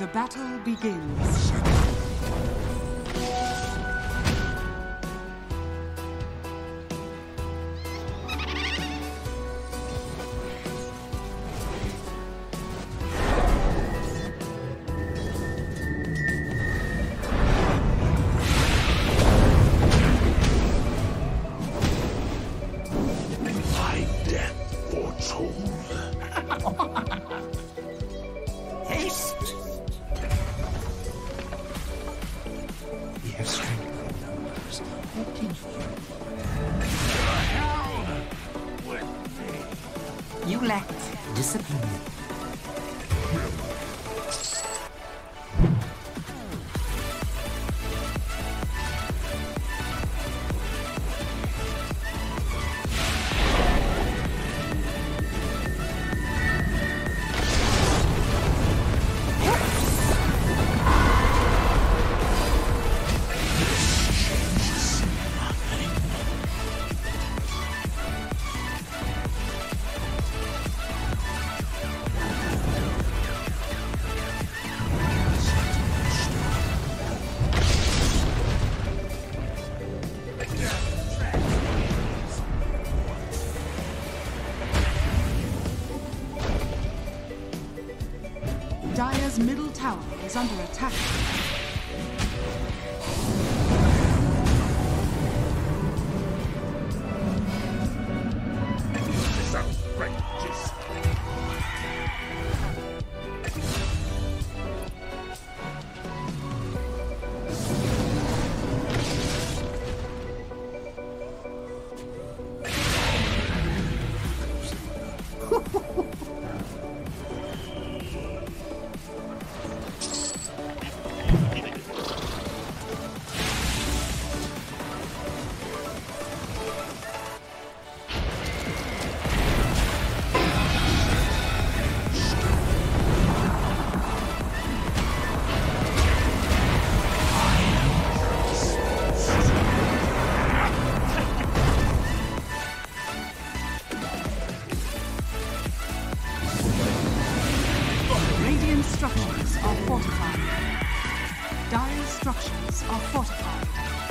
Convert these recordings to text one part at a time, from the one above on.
The battle begins. You lacked discipline. Dire's middle tower is under attack. Structures are fortified. Dire's structures are fortified.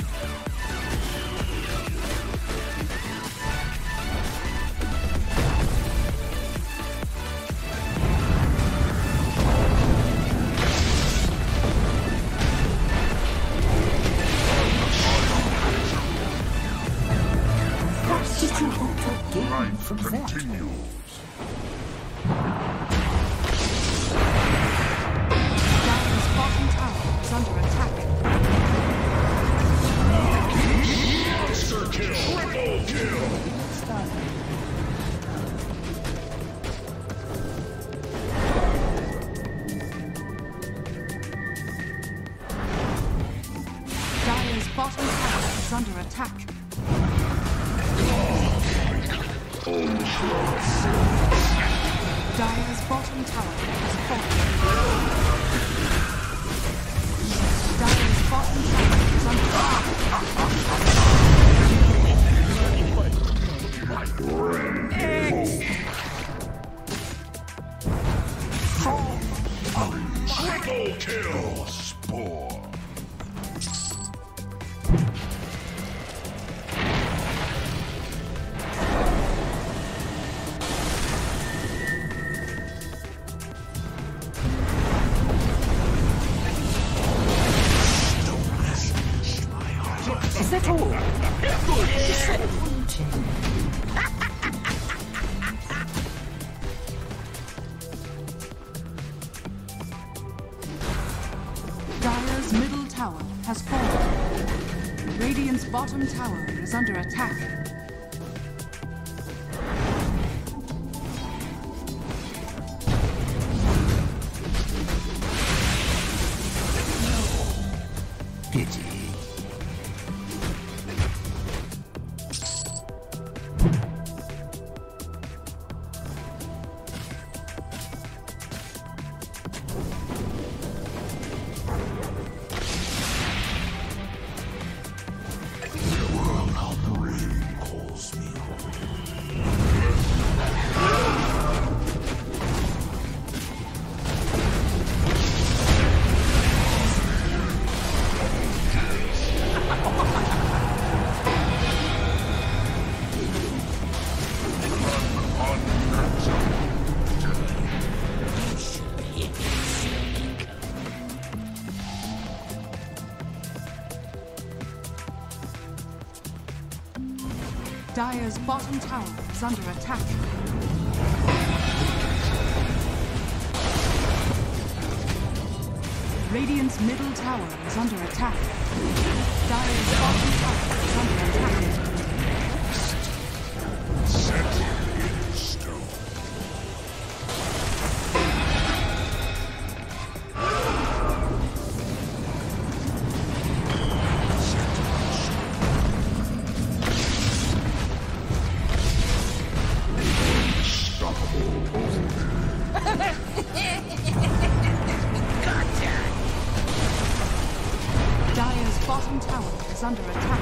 What did you hope to gain from that? Under attack. Monster kill! Triple kill! Dire's bottom tower is under attack. Dire's bottom tower is falling. Dire's bottom tower is under Triple kill! Spore! Is that all? Dire's middle tower has fallen. Radiant's bottom tower is under attack. Pity. Dire's bottom tower is under attack. Radiant's middle tower is under attack. Dire's bottom tower is under attack. Set in stone. Dire's bottom tower is under attack.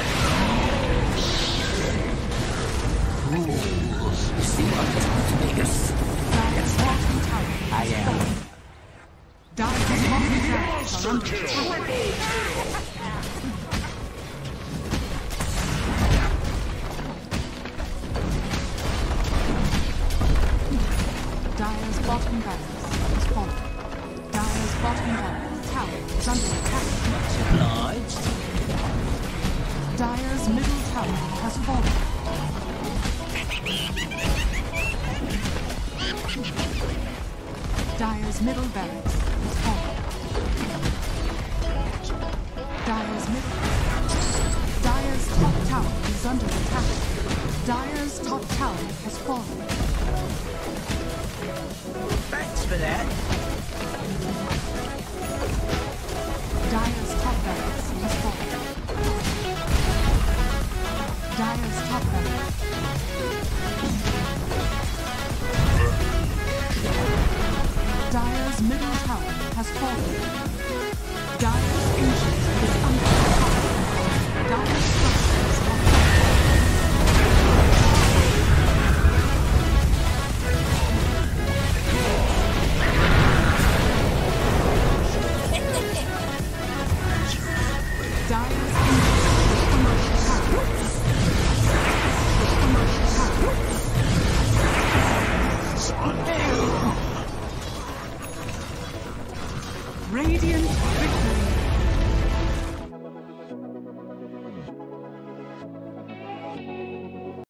See what Vegas? Dire's bottom tower I is am. falling. Dire's bottom tower is Monster under kill. attack. Triple kill. Dire's bottom barracks is falling. Dire's bottom barracks tower is under attack. Obliged. Dire's middle tower has fallen. Dire's middle barracks is fallen. Dire's top tower is under attack. Dire's top tower has fallen. Thanks for that. Dire's top barracks has fallen. Dire's top barracks. Dire's middle tower has fallen.